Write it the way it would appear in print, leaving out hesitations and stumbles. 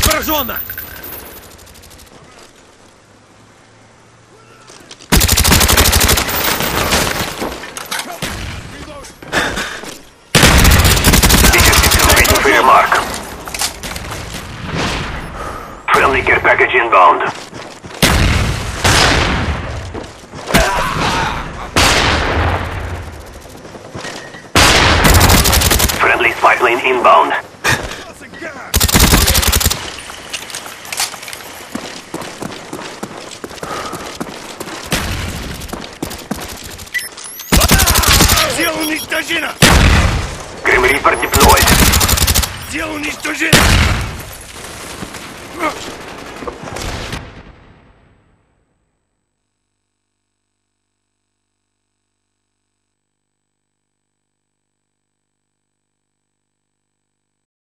поражена! Mark. Friendly care package inbound. Friendly spy plane inbound. Дело уничтожено! Grim Reaper deployed. Дело уничтожено!